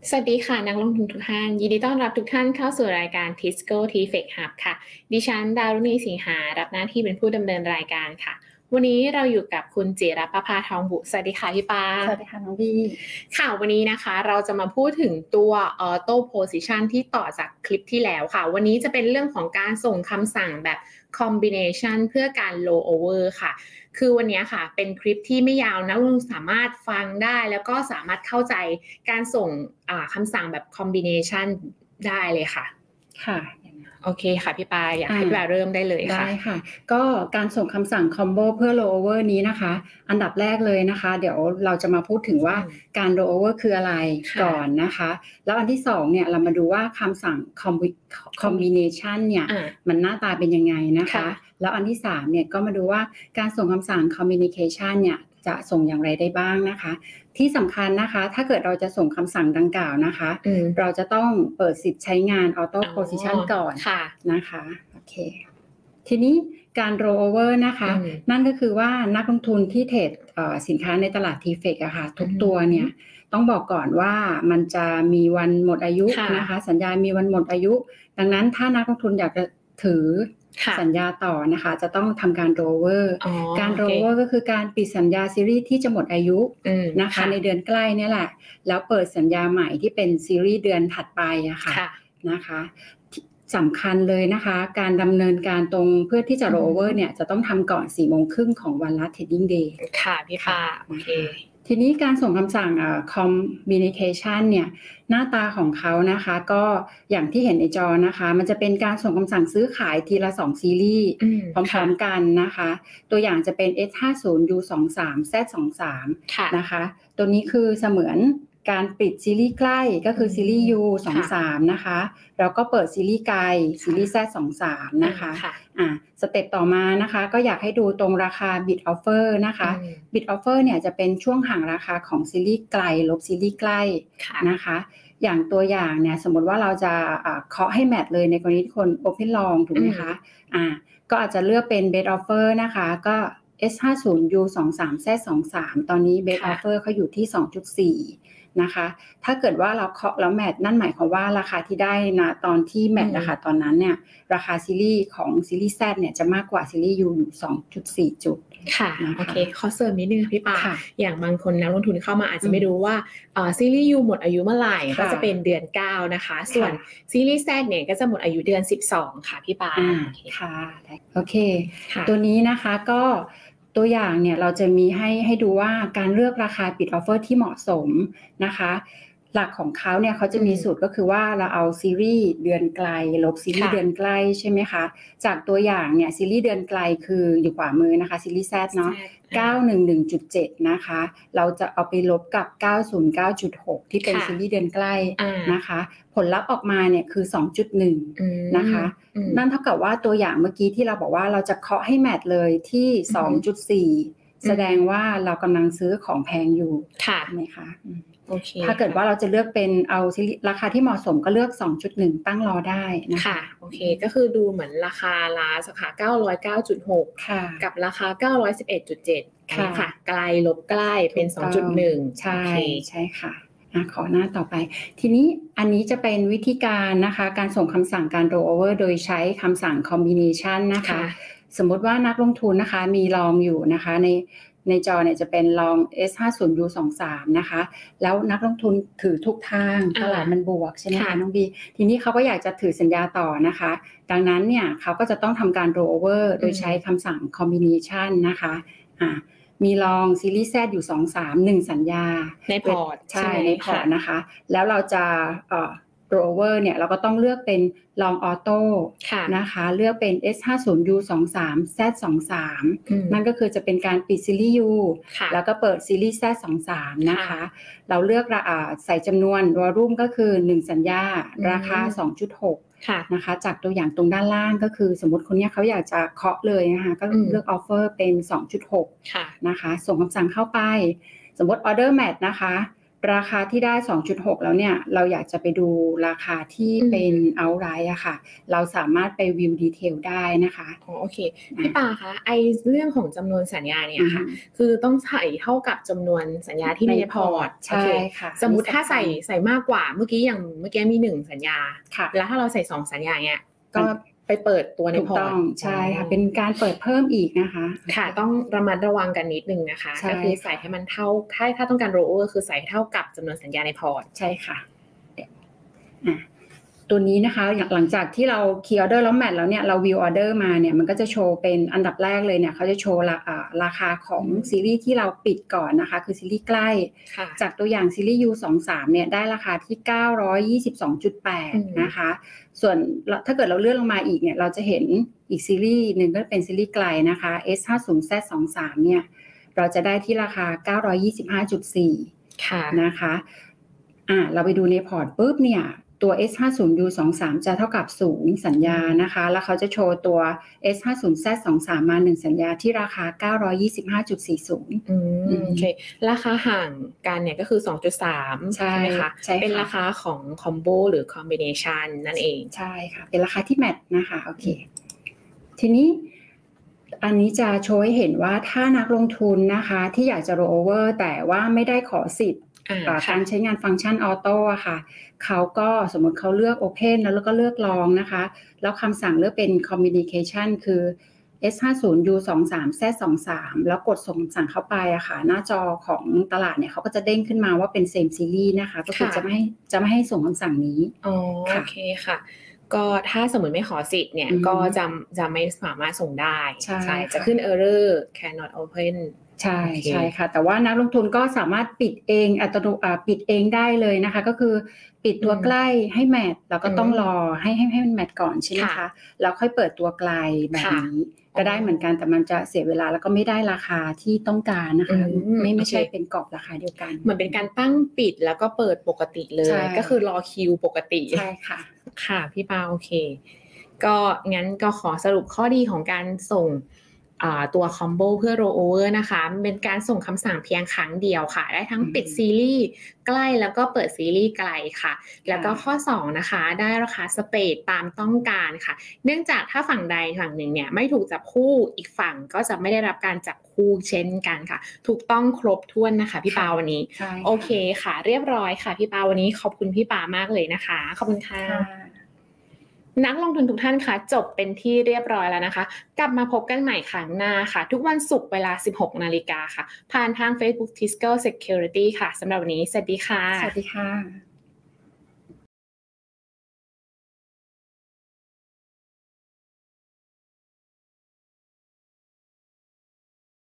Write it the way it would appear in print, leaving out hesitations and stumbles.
สวัสดีค่ะนักลงทุนทุกท่านยินดีต้อนรับทุกท่านเข้าสู่รายการ Tisco T-Fex Hub ค่ะดิฉันดารุณีสิงหารับหน้าที่เป็นผู้ดำเนินรายการค่ะวันนี้เราอยู่กับคุณจิรประภาทองบุสวัสดีค่ะพี่ปาสวัสดีค่ะน้องบีค่ะวันนี้นะคะเราจะมาพูดถึงตัว Auto Position ที่ต่อจากคลิปที่แล้วค่ะวันนี้จะเป็นเรื่องของการส่งคำสั่งแบบ Combination เพื่อการ Roll Over ค่ะคือวันนี้ค่ะเป็นคลิปที่ไม่ยาวนักลงทุนสามารถฟังได้แล้วก็สามารถเข้าใจการส่งคำสั่งแบบ combination ได้เลยค่ะค่ะโอเคค่ะพี่ปาอยากให้พี่ปาเริ่มได้เลยค่ะได้ค่ะก็การส่งคำสั่ง combo เพื่อ rollover นี้นะคะอันดับแรกเลยนะคะเดี๋ยวเราจะมาพูดถึงว่าการ rollover คืออะไรก่อนนะคะแล้วอันที่สองเนี่ยเรามาดูว่าคำสั่ง combination เนี่ยมันหน้าตาเป็นยังไงนะคะแล้วอันที่สามเนี่ยก็มาดูว่าการส่งคำสั่ง communication เนี่ยจะส่งอย่างไรได้บ้างนะคะที่สำคัญนะคะถ้าเกิดเราจะส่งคำสั่งดังกล่าวนะคะเราจะต้องเปิดสิทธิ์ใช้งาน auto position ก่อนนะคะโอเคทีนี้การ roll over นะคะนั่นก็คือว่านักลงทุนที่เทรดสินค้าในตลาด T-Fex อะค่ะทุกตัวเนี่ยต้องบอกก่อนว่ามันจะมีวันหมดอายุนะคะสัญญามีวันหมดอายุดังนั้นถ้านักลงทุนอยากจะถือสัญญาต่อนะคะจะต้องทำการ roll-over การ roll-over ก็คือการปิดสัญญาซีรีส์ที่จะหมดอายุนะคะในเดือนใกล้นี่แหละแล้วเปิดสัญญาใหม่ที่เป็นซีรีส์เดือนถัดไปอะค่ะนะคะสำคัญเลยนะคะการดำเนินการตรงเพื่อที่จะ roll-over เนี่ยจะต้องทำก่อน 4:30 ของวันละ trading day ค่ะพี่ปาโอเคทีนี้การส่งคำสั่งcommunication เนี่ยหน้าตาของเขานะคะก็อย่างที่เห็นในจอนะคะมันจะเป็นการส่งคำสั่งซื้อขายทีละ2ซีรีส์พร้อมๆกันนะคะตัวอย่างจะเป็น S50U23 Z23 นะคะตัวนี้คือเสมือนการปิดซีรีส์ใกล้ก็คือซีรีส์ U23 นะคะแล้วก็เปิดซีรีส์ไกลซีรีส์ Z23 นะคะสเต็ปต่อมานะคะก็อยากให้ดูตรงราคา bid offer นะคะ bid offer เนี่ยจะเป็นช่วงห่างราคาของซีรีส์ไกลลบซีรีส์ใกล้นะคะอย่างตัวอย่างเนี่ยสมมติว่าเราจะเคาะให้แมทเลยในกรณีที่คน open long ถูกไหมคะก็อาจจะเลือกเป็น bid offer นะคะก็ S50U23 Z23 ตอนนี้ bid offer เขาอยู่ที่ 2.4 นะคะถ้าเกิดว่าเราเคาะแล้วแมทนั่นหมายความว่าราคาที่ได้นะตอนที่แมทนะคะตอนนั้นเนี่ยราคาซีรีส์ของซีรีส์ Z เนี่ยจะมากกว่าซีรีส์ U อยู่ 2.4 จุดค่ะโอเคขอเสริมนิดนึงพี่ปาอย่างบางคนนักลงทุนเข้ามาอาจจะไม่รู้ว่าซีรีส์ U หมดอายุเมื่อไหร่ก็จะเป็นเดือน9นะคะส่วนซีรีส์ Z เนี่ยก็จะหมดอายุเดือน12ค่ะพี่ปาค่ะโอเคตัวนี้นะคะก็ตัวอย่างเนี่ยเราจะมีให้ดูว่าการเลือกราคาปิดออฟเฟอร์ที่เหมาะสมนะคะหลักของเขาเนี่ยเขาจะมีสูตรก็คือว่าเราเอาซีรีส์เดือนไกลลบซีรีส์เดือนใกล้ใช่ไหมคะจากตัวอย่างเนี่ยซีรีส์เดือนไกลคืออยู่ขวามือนะคะซีรีส์ Z เนาะ 911.7 นะคะเราจะเอาไปลบกับ 909.6 ที่เป็นซีรีส์เดือนใกล้นะคะผลลัพธ์ออกมาเนี่ยคือ 2.1 นะคะนั่นเท่ากับว่าตัวอย่างเมื่อกี้ที่เราบอกว่าเราจะเคาะให้แมทเลยที่ 2.4 แสดงว่าเรากำลังซื้อของแพงอยู่ใช่ไหมคะถ้าเกิดว่าเราจะเลือกเป็นเอาราคาที่เหมาะสมก็เลือก 2.1 ตั้งรอได้นะคะโอเคก็คือดูเหมือนราคาร้านสาขา 909.6 กับราคา 911.7 ค่ะไกลลบใกล้เป็น 2.1 ใช่ค่ะขอหน้าต่อไปทีนี้อันนี้จะเป็นวิธีการนะคะการส่งคำสั่งการ roll over โดยใช้คำสั่ง combination นะคะสมมติว่านักลงทุนนะคะมีลองอยู่นะคะในจอเนี่ยจะเป็นลอง S50U23 นะคะแล้วนักลงทุนถือทุกทางตลาดมันบวกใช่ไหมคะน้องบีทีนี้เขาก็อยากจะถือสัญญาต่อนะคะดังนั้นเนี่ยเขาก็จะต้องทำการ roll over โดยใช้คำสั่ง combination นะคะมีลองซีรีส์ Z อยู่ 1 สัญญาในพอร์ตใช่ในพอร์ตนะคะแล้วเราจะroll-over เนี่ยเราก็ต้องเลือกเป็น long auto นะคะเลือกเป็น S50U23 Z23 นั่นก็คือจะเป็นการปิดซีรีส์ U แล้วก็เปิดซีรีส์ Z23 นะคะเราเลือกใส่จำนวนวอลลุ่มก็คือ1สัญญาราคา 2.6 นะคะจากตัวอย่างตรงด้านล่างก็คือสมมติคนนี้เขาอยากจะเคาะเลยนะคะก็เลือก offer เป็น 2.6 นะคะส่งคำสั่งเข้าไปสมมติ order match นะคะราคาที่ได้ 2.6 แล้วเนี่ยเราอยากจะไปดูราคาที่เป็น outright อะค่ะเราสามารถไปวิวดีเทลได้นะคะโอเคพี่ปาคะไอเรื่องของจำนวนสัญญาเนี่ยค่ะคือต้องใส่เท่ากับจำนวนสัญญาที่มีในพอร์ตใช่ค่ะสมมุติถ้าใส่มากกว่าเมื่อกี้มี1สัญญาแล้วถ้าเราใส่2สัญญาเนี่ยก็ไปเปิดตัวในพอร์ตใช่ค่ะเป็นการเปิดเพิ่มอีกนะคะค่ะต้องระมัดระวังกันนิดนึงนะคะก็คือใส่ให้มันเท่าถ้าต้องการโรเวอร์คือใส่เท่ากับจำนวนสัญญาในพอร์ตใช่ค่ะตัวนี้นะคะหลังจากที่เราคีย์ออเดอร์แล้วแมทแล้วเนี่ยเราวิวออเดอร์มาเนี่ยมันก็จะโชว์เป็นอันดับแรกเลยเนี่ยเขาจะโชว์ราคาของซีรีส์ที่เราปิดก่อนนะคะคือซีรีส์ใกล้จากตัวอย่างซีรีส์ U23 เนี่ยได้ราคาที่ 922.8 นะคะส่วนถ้าเกิดเราเลื่อนลงมาอีกเนี่ยเราจะเห็นอีกซีรีส์หนึ่งก็เป็นซีรีส์ไกลนะคะ S50Z23 เนี่ยเราจะได้ที่ราคา 925.4 ค่ะนะคะเราไปดูในพอร์ตปุ๊บเนี่ยตัว S50U23 จะเท่ากับ0สัญญานะคะแล้วเขาจะโชว์ตัว S50Z23 มา1สัญญาที่ราคา 925.40 โอเคราคาห่างกันเนี่ยก็คือ 2.3 ใช่ไหมคะเป็นราคาของคอมโบหรือคอมบิเนชันนั่นเองใช่ค่ะเป็นราคาที่แมทนะคะโอเคทีนี้อันนี้จะโชว์ให้เห็นว่าถ้านักลงทุนนะคะที่อยากจะ roll over แต่ว่าไม่ได้ขอสิทธิ์การใช้งานฟังก์ชันออโต้อะค่ะเขาก็สมมติเขาเลือก Open แล้วก็เลือกลองนะคะแล้วคำสั่งเลือกเป็น Communication คือ S50U23Z23 แล้วกดส่งสั่งเข้าไปอะค่ะหน้าจอของตลาดเนี่ยเขาก็จะเด้งขึ้นมาว่าเป็น Same Series นะคะก็คือจะไม่ให้ส่งคำสั่งนี้โอเคค่ะก็ถ้าสมมติไม่ขอสิทธิ์เนี่ยก็จะไม่สามารถส่งได้ใช่จะขึ้น Error cannot open ใช่ค่ะแต่ว่านักลงทุนก็สามารถปิดเองปิดเองได้เลยนะคะก็คือปิดตัวใกล้ให้แมทแล้วก็ต้องรอให้มันแมทก่อนใช่ไหมคะแล้วค่อยเปิดตัวไกลแบบนี้ก็ได้เหมือนกันแต่มันจะเสียเวลาแล้วก็ไม่ได้ราคาที่ต้องการนะคะไม่ใช่เป็นกรอบราคาเดียวกันเหมือนเป็นการตั้งปิดแล้วก็เปิดปกติเลยก็คือรอคิวปกติใช่ค่ะค่ะพี่ปาโอเคก็งั้นก็ขอสรุปข้อดีของการส่งตัวคอมโบเพื่อ roll over นะคะเป็นการส่งคำสั่งเพียงครั้งเดียวค่ะได้ทั้งปิดซีรีส์ใกล้แล้วก็เปิดซีรีส์ไกลค่ะแล้วก็ข้อ2นะคะได้ราคาสเปรดตามต้องการค่ะเนื่องจากถ้าฝั่งใดฝั่งหนึ่งเนี่ยไม่ถูกจับคู่อีกฝั่งก็จะไม่ได้รับการจับคู่เช่นกันค่ะถูกต้องครบถ้วนนะคะพี่ปาวันนี้โอเคค่ะเรียบร้อยค่ะพี่ปาวันนี้ขอบคุณพี่ปามากเลยนะคะขอบคุณค่ะนักลงทุนทุกท่านค่ะจบเป็นที่เรียบร้อยแล้วนะคะกลับมาพบกันใหม่ครั้งหน้าค่ะทุกวันศุกร์เวลา 16:00 น.ค่ะผ่านทาง Facebook Tisco Security ค่ะสำหรับวันนี้สวัสดีค่ะสวัสดีค่ะ